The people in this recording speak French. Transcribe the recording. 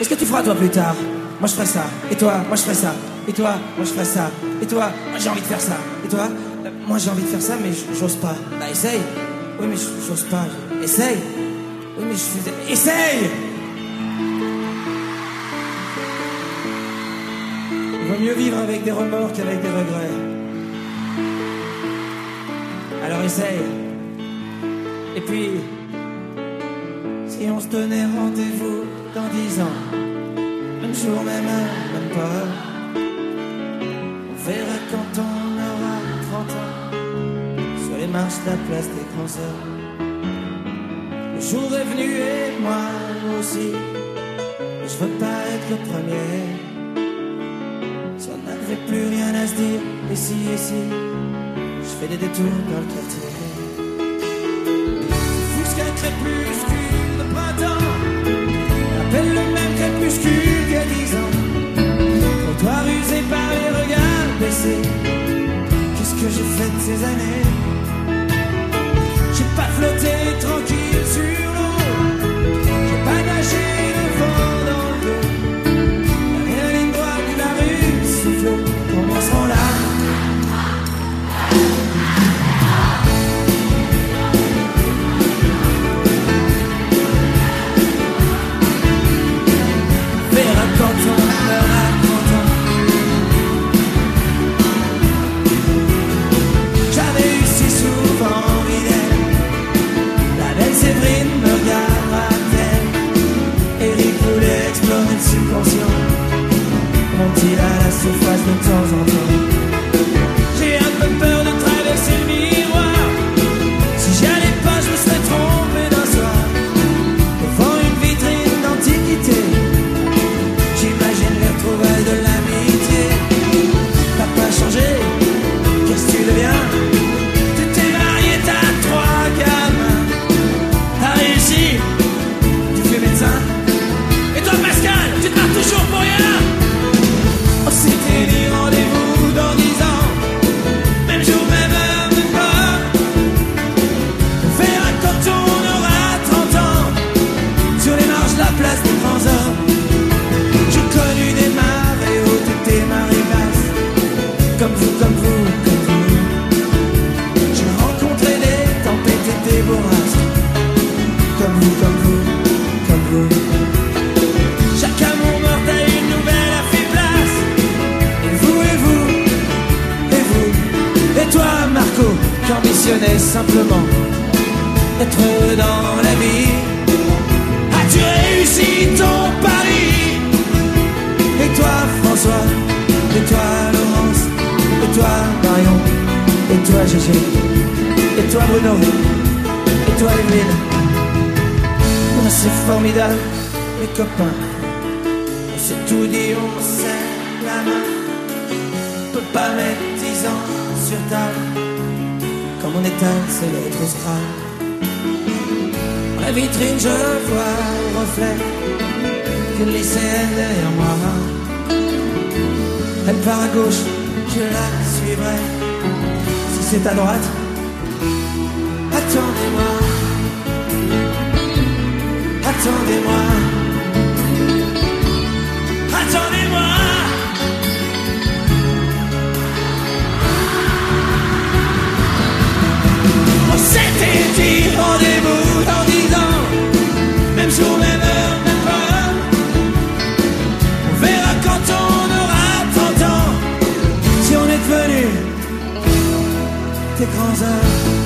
Qu'est-ce que tu feras toi plus tard? Moi je ferai ça. Et toi? Moi je ferai ça. Et toi? Moi je ferai ça. Et toi? Moi j'ai envie de faire ça. Et toi? Moi j'ai envie de faire ça mais j'ose pas. Bah essaye. Oui mais j'ose pas. Essaye. Oui mais je faisais... Essaye! Il vaut mieux vivre avec des remords qu'avec des regrets. Alors essaye. Et puis, si on se donnait rendez-vous dans 10 ans, même jour, même heure, même pas, on verra quand on aura 30 ans, sur les marches de la place des grands hommes. Le jour est venu et moi aussi, mais je veux pas être le premier. Si on n'avait plus rien à se dire, ici, je fais des détours dans le quartier. Qu'un crépuscule de printemps appelle le même crépuscule qu'il y a 10 ans. Trottoir usé par les regards baissés. Qu'est-ce que j'ai fait de ces années? J'ai pas flotté tranquille sur l'eau. J'ai pas nagé le vent dans le dos. Derrière la ligne droite de la rue souffle. Comment seront là? Quand on aura 30 ans. J'avais eu si souvent envie d'elle. La belle Séverine me regardera-t-elle? Eric voulait explorer le subconscient. Monte-t-il à la surface de temps en temps? J'ai un peu peur de traverser le miroir. Si j'y allais pas, je me serais trompé d'un soir. Devant une vitrine d'antiquité, j'imagine les retrouvailles de l'amitié. T'as pas changé, qu'est-ce que tu deviens? Tu t'es marié, t'as 3 gamins. T'as réussi, tu fais médecin. Et toi Pascal, tu te marres toujours pour rien. On s'était dit rendez-vous dans 10 ans. Même jour, même heure, même pas. On verra quand on aura 30 ans. Sur les marches de la place des grands hommes. J'ai connu des marées hautes et des marées basses. Comme vous, comme vous, comme vous. J'ai rencontré des tempêtes et des bourrasques. Comme vous, comme vous, comme vous. Chaque amour mortel, une nouvelle a fait place. Et vous, et vous, et vous. Et toi, Marco, qui ambitionnais simplement d'être heureux dans la vie. As-tu réussi ton pari? Et toi François, et toi Laurence, et toi Marion, et toi Gégé, et toi Bruno, et toi Evelyne. C'est formidable, les copains. On s'est tout dit, on serre la main. On peut pas mettre 10 ans sur table. Comme on éteint ses lettres au Scrabble. Dans la vitrine je vois au reflet qu'une lycéenne derrière moi. Elle part à gauche, je la suivrai. Si c'est à droite, attendez-moi. Attendez-moi. Attendez-moi. On s'était dit rendez-vous dans 10 ans. Même jour, même heure, même pas. On verra quand on aura 30 ans. Si on est devenus des grands hommes.